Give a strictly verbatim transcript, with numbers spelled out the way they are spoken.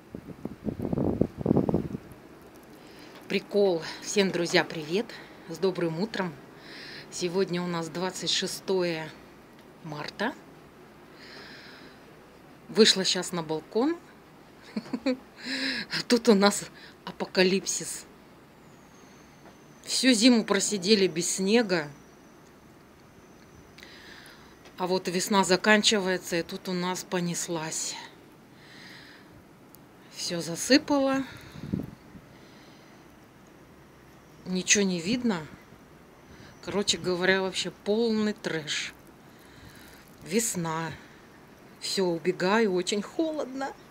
Прикол. Всем, друзья, привет! С добрым утром! Сегодня у нас двадцать шестое марта. Вышла сейчас на балкон. А тут у нас апокалипсис. Всю зиму просидели без снега. А вот весна заканчивается, и тут у нас понеслась. Все засыпало. Ничего не видно. Короче говоря, вообще полный трэш. Весна. Все, убегаю, очень холодно.